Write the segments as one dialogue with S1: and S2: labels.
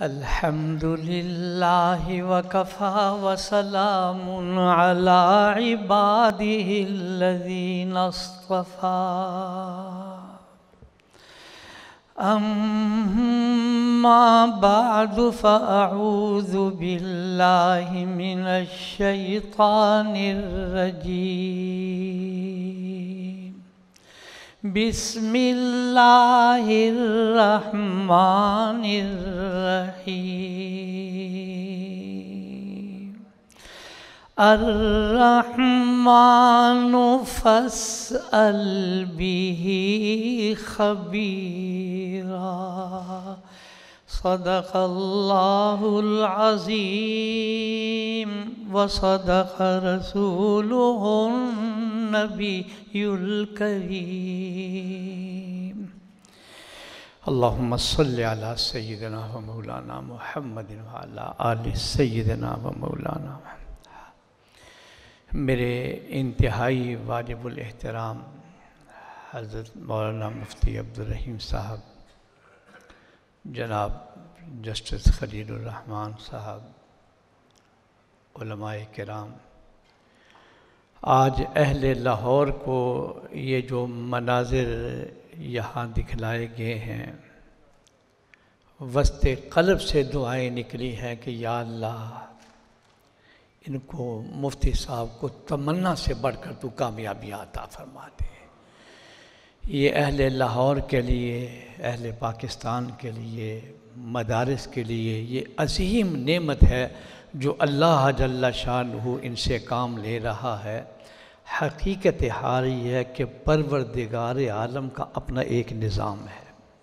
S1: الحمد للہ وکفی وسلام علی عبادہ الذین اصطفی اما بعد فاعوذ باللہ من الشیطان الرجیم بسم اللہ الرحمن الرحیم الرحمن فاسأل به خبیرا صدق اللہ العظیم وصدق رسولہ النبی الکریم اللہم صلی علی سیدنا و مولانا محمد وعلی آل سیدنا و مولانا محمد۔ میرے انتہائی واجب الاحترام حضرت مولانا مفتی عبدالرحیم صاحب، جناب جسٹس خلیل الرحمن صاحب، علماء کرام، آج اہل لاہور کو یہ جو مناظر یہاں دکھلائے گئے ہیں، وسط قلب سے دعائیں نکلی ہیں کہ یا اللہ ان کو مفتی صاحب کو تمنا سے بڑھ کر تو کامیابی عطا فرما دے۔ یہ اہل لاہور کے لیے، اہل پاکستان کے لیے، مدارس کے لیے یہ عظیم نعمت ہے جو اللہ جل شانہ ان سے کام لے رہا ہے۔ حقیقت حال یہ ہے کہ پروردگار عالم کا اپنا ایک نظام ہے،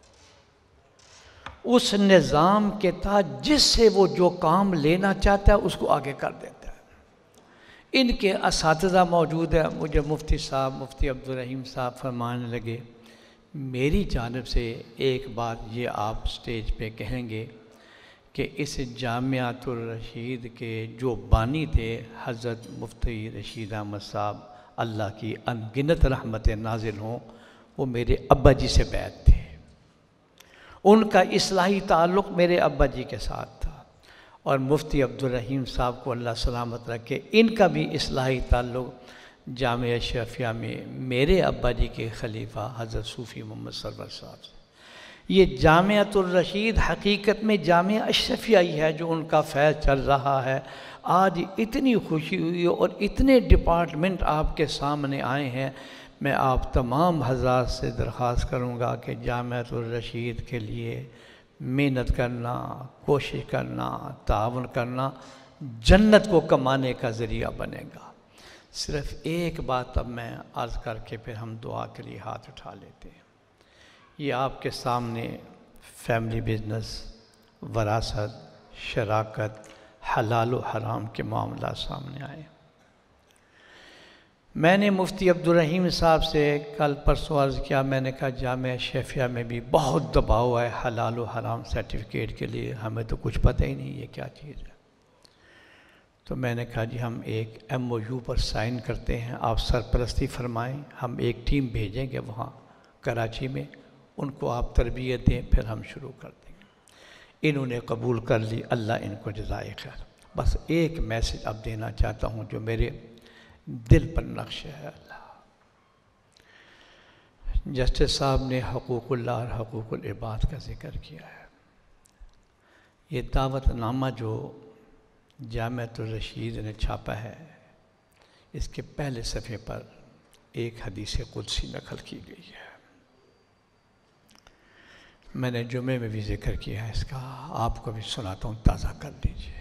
S1: اس نظام کے تحت جس سے وہ جو کام لینا چاہتا ہے اس کو آگے کر دیتا ہے۔ ان کے اساتذہ موجود ہیں، مجھے مفتی صاحب، مفتی عبدالرحیم صاحب فرمانے لگے میری جانب سے ایک بات یہ آپ سٹیج پہ کہیں گے کہ اس جامعۃ الرشید کے جو بانی تھے حضرت مفتی رشید احمد صاحب، اللہ کی انگنت رحمت نازل ہوں، وہ میرے ابا جی سے بیعت تھے۔ ان کا اصلاحی تعلق میرے ابا جی کے ساتھ تھا، اور مفتی عبدالرحیم صاحب کو اللہ سلامت رکھے، ان کا بھی اصلاحی تعلق جامعہ اشرفیہ میں میرے ابا جی کے خلیفہ حضرت صوفی محمد سرور صاحب سے۔ یہ جامعۃ الرشید حقیقت میں جامعہ اشرفیہ ہی ہے جو ان کا فیض چل رہا ہے۔ آج اتنی خوشی ہوئی اور اتنے ڈپارٹمنٹ آپ کے سامنے آئے ہیں، میں آپ تمام حضرات سے درخواست کروں گا کہ جامعۃ الرشید کے لیے محنت کرنا، کوشش کرنا، تعاون کرنا جنت کو کمانے کا ذریعہ بنے گا۔ صرف ایک بات اب میں عرض کر کے پھر ہم دعا کے لیے ہاتھ اٹھا لیتے ہیں۔ یہ آپ کے سامنے فیملی بزنس، وراثت، شراکت، حلال و حرام کے معاملات سامنے آئے۔ میں نے مفتی عبدالرحیم صاحب سے کل پرسوں عرض کیا، میں نے کہا جامعہ اشرفیہ میں بھی بہت دباؤ ہے حلال و حرام سرٹیفکیٹ کے لیے، ہمیں تو کچھ پتہ ہی نہیں یہ کیا چیز ہے۔ تو میں نے کہا جی ہم ایک MOU پر سائن کرتے ہیں، آپ سرپرستی فرمائیں، ہم ایک ٹیم بھیجیں گے وہاں کراچی میں، ان کو آپ تربیت دیں، پھر ہم شروع کر دیں گے۔ انہوں نے قبول کر لی، اللہ ان کو جزائے خیر۔ بس ایک میسج اب دینا چاہتا ہوں جو میرے دل پر نقش ہے۔ اللہ جسٹس صاحب نے حقوق اللہ اور حقوق العباد کا ذکر کیا ہے۔ یہ دعوت نامہ جو جامعۃ الرشید نے چھاپا ہے، اس کے پہلے صفحے پر ایک حدیث قدسی نقل کی گئی ہے، میں نے جمعے میں بھی ذکر کیا ہے اس کا، آپ کو بھی سناتا ہوں، تازہ کر لیجیے۔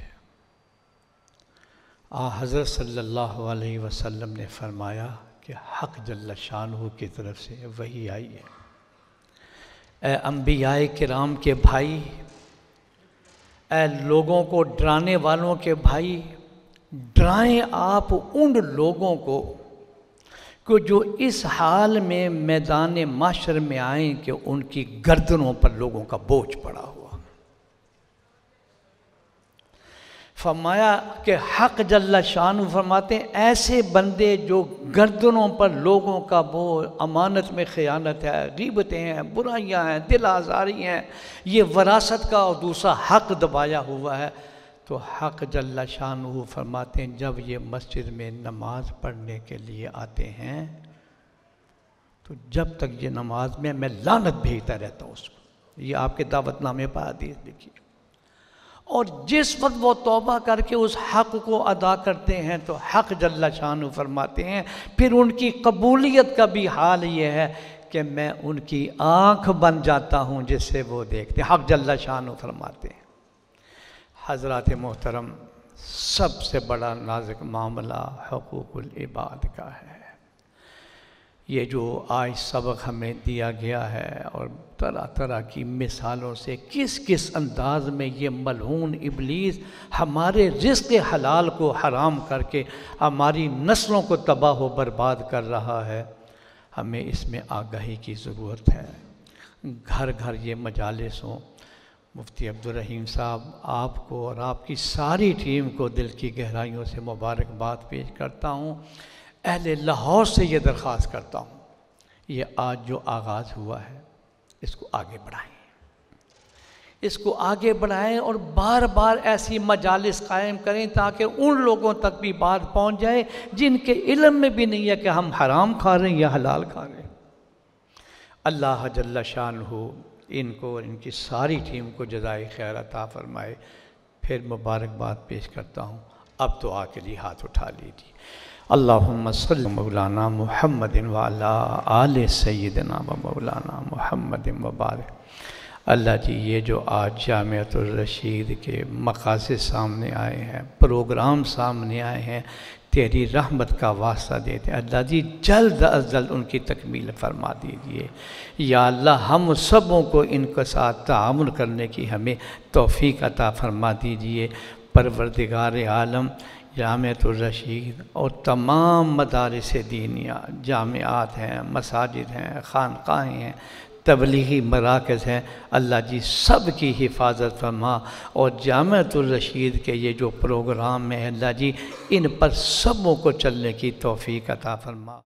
S1: حضرت صلی اللہ علیہ وسلم نے فرمایا کہ حق جل شانہ کی طرف سے وحی آئی ہے، اے انبیاء کرام کے بھائی، اے لوگوں کو ڈرانے والوں کے بھائی، ڈرائیں آپ ان لوگوں کو کہ جو اس حال میں میدان محشر میں آئیں کہ ان کی گردنوں پر لوگوں کا بوجھ پڑا ہوا۔ فرمایا کہ حق جل شان فرماتے ہیں ایسے بندے جو گردنوں پر لوگوں کا بوجھ، امانت میں خیانت ہے، غیبتیں ہیں، برائیاں ہیں، دل آزاری ہیں، یہ وراثت کا اور دوسرا حق دبایا ہوا ہے، تو حق جل شانہ فرماتے ہیں جب یہ مسجد میں نماز پڑھنے کے لیے آتے ہیں تو جب تک یہ نماز میں لعنت بھیجتا رہتا ہوں اس کو. یہ آپ کے دعوت نامے پر حدیث لکھی. اور جس وقت وہ توبہ کر کے اس حق کو ادا کرتے ہیں تو حق جل شانہ فرماتے ہیں پھر ان کی قبولیت کا بھی حال یہ ہے کہ میں ان کی آنکھ بن جاتا ہوں جس سے وہ دیکھتے ہیں. حق جل شانہ فرماتے ہیں. حضرات محترم، سب سے بڑا نازک معاملہ حقوق العباد کا ہے. یہ جو آج سبق ہمیں دیا گیا ہے اور طرح طرح کی مثالوں سے کس کس انداز میں یہ ملعون ابلیس ہمارے رزق حلال کو حرام کر کے ہماری نسلوں کو تباہ و برباد کر رہا ہے، ہمیں اس میں آگاہی کی ضرورت ہے. گھر گھر یہ مجالس ہوں. مفتی عبدالرحیم صاحب آپ کو اور آپ کی ساری ٹیم کو دل کی گہرائیوں سے مبارکباد پیش کرتا ہوں. اہل لاہور سے یہ درخواست کرتا ہوں، یہ آج جو آغاز ہوا ہے اس کو آگے بڑھائیں، اس کو آگے بڑھائیں اور بار بار ایسی مجالس قائم کریں تاکہ ان لوگوں تک بھی بات پہنچ جائے جن کے علم میں بھی نہیں ہے کہ ہم حرام کھا رہے ہیں یا حلال کھا رہے ہیں. اللہ جل شانہ ان کو اور ان کی ساری ٹیم کو جزائے خیر عطا فرمائے. پھر مبارکباد پیش کرتا ہوں. اب تو آ کے لیے ہاتھ اٹھا لیجیے. اللہم صلی مولانا محمد وعلا آل سیدنا و مولانا محمد وبارک. اللہ جی یہ جو آج جامعۃ الرشید کے مقاصد سامنے آئے ہیں، پروگرام سامنے آئے ہیں، تیری رحمت کا واسطہ دیتے ہیں. اللہ جی جلد از جلد ان کی تکمیل فرما دیجئے. یا اللہ ہم سبوں کو ان کے ساتھ تعاون کرنے کی ہمیں توفیق عطا فرما دیجئے. پروردگار عالم، جامعۃ الرشید اور تمام مدارس دینیہ، جامعات ہیں، مساجد ہیں، خانقاہیں ہیں، تبلیغی مراکز ہیں، اللہ جی سب کی حفاظت فرما. اور جامعۃ الرشید کے یہ جو پروگرام ہیں اللہ جی ان پر سبوں کو چلنے کی توفیق عطا فرما.